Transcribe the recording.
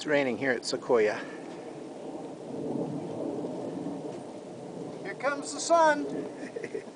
It's raining here at Sequoia. Here comes the sun.